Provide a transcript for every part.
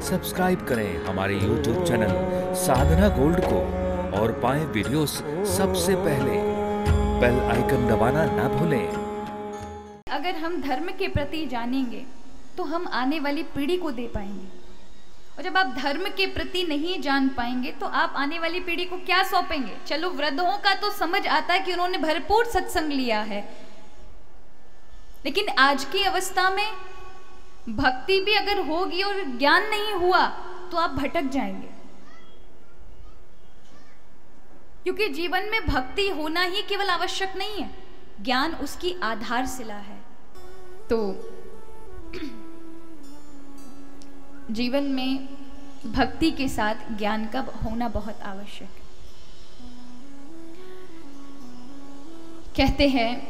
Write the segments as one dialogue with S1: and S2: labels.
S1: Subscribe करें हमारे YouTube channel साधना gold को और पाएं वीडियोस सबसे पहले। बेल आइकन दबाना ना भूलें।
S2: अगर हम धर्म के प्रति जानेंगे तो हम आने वाली पीढ़ी को दे पाएंगे, और जब आप धर्म के प्रति नहीं जान पाएंगे तो आप आने वाली पीढ़ी को क्या सौंपेंगे। चलो, वृद्धों का तो समझ आता है कि उन्होंने भरपूर सत्संग लिया है, लेकिन आज की अवस्था में भक्ति भी अगर होगी और ज्ञान नहीं हुआ तो आप भटक जाएंगे, क्योंकि जीवन में भक्ति होना ही केवल आवश्यक नहीं है, ज्ञान उसकी आधारशिला है। तो जीवन में भक्ति के साथ ज्ञान का होना बहुत आवश्यक है। कहते हैं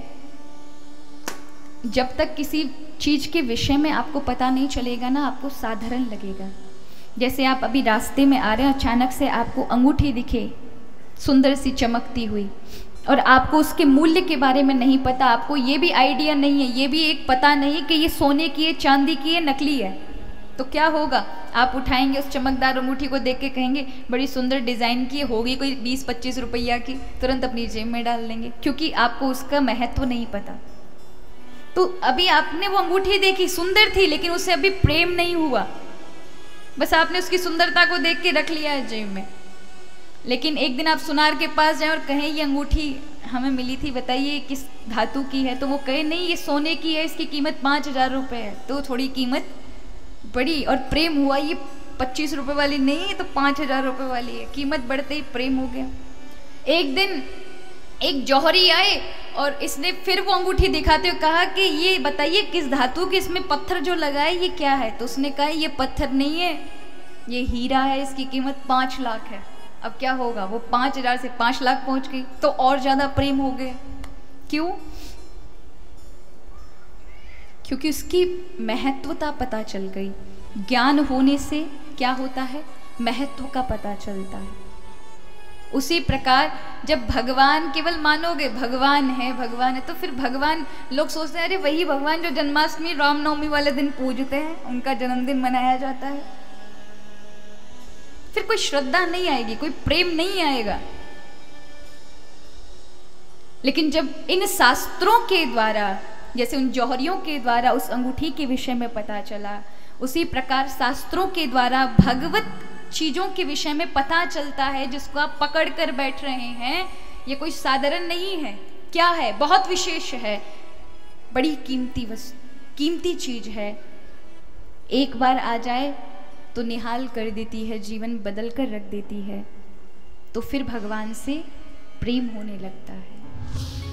S2: जब तक किसी चीज के विषय में आपको पता नहीं चलेगा ना, आपको साधारण लगेगा। जैसे आप अभी रास्ते में आ रहे हैं, अचानक से आपको अंगूठी दिखे सुंदर सी चमकती हुई, और आपको उसके मूल्य के बारे में नहीं पता, आपको ये भी आइडिया नहीं है, ये भी एक पता नहीं कि ये सोने की है, चांदी की है, नकली है, तो क्या होगा? आप उठाएंगे उस चमकदार अंगूठी को, देख के कहेंगे बड़ी सुंदर डिजाइन की होगी, कोई 20-25 रुपया की, तुरंत अपनी जेब में डाल लेंगे, क्योंकि आपको उसका महत्व नहीं पता। तो अभी आपने वो अंगूठी देखी, सुंदर थी, लेकिन उससे अभी प्रेम नहीं हुआ, बस आपने उसकी सुंदरता को देख के रख लिया है जेब में। लेकिन एक दिन आप सुनार के पास जाएं और कहें ये अंगूठी हमें मिली थी, बताइए किस धातु की है, तो वो कहे नहीं ये सोने की है, इसकी कीमत 5000 रुपये है, तो थोड़ी कीमत बढ़ी और प्रेम हुआ, ये 25 रुपये वाली नहीं है तो 5000 रुपये वाली है, कीमत बढ़ते ही प्रेम हो गया। एक दिन एक जौहरी आए और इसने फिर वो अंगूठी दिखाते हुए कहा कि ये बताइए किस धातु की, इसमें पत्थर जो लगा है ये क्या है? तो उसने कहा ये पत्थर नहीं है, ये हीरा है, इसकी कीमत 5 लाख है। अब क्या होगा? वो 5000 से 5 लाख पहुंच गई, तो और ज्यादा प्रेम हो गया। क्यों? क्योंकि उसकी महत्वता पता चल गई। ज्ञान होने से क्या होता है? महत्व का पता चलता है। उसी प्रकार जब भगवान केवल मानोगे भगवान है, तो फिर भगवान, लोग सोचते हैं अरे वही भगवान जो जन्माष्टमी रामनवमी वाले दिन पूजते हैं, उनका जन्मदिन मनाया जाता है, फिर कोई श्रद्धा नहीं आएगी, कोई प्रेम नहीं आएगा। लेकिन जब इन शास्त्रों के द्वारा, जैसे उन जौहरियों के द्वारा उस अंगूठी के विषय में पता चला, उसी प्रकार शास्त्रों के द्वारा भगवत चीजों के विषय में पता चलता है, जिसको आप पकड़ कर बैठ रहे हैं, ये कोई साधारण नहीं है। क्या है? बहुत विशेष है, बड़ी कीमती कीमती चीज है। एक बार आ जाए तो निहाल कर देती है, जीवन बदल कर रख देती है, तो फिर भगवान से प्रेम होने लगता है।